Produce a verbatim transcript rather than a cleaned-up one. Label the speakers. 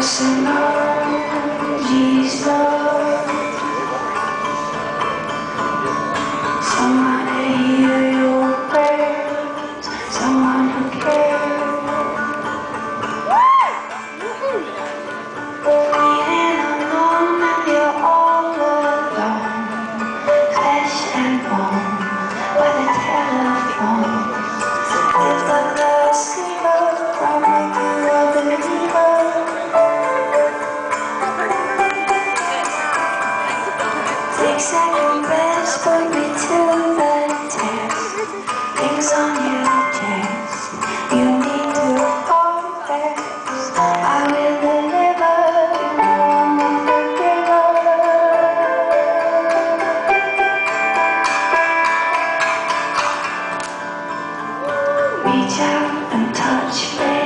Speaker 1: emojis, love. Someone to hear your prayers, someone who cares. Feeling alone and you're all alone, flesh and bone by the telephone. Live the last zero from a view of the river. Take second best, put me to the test. Things on your chest, you need to confess. I will deliver, you know I'm a forgiver. Reach out and touch me.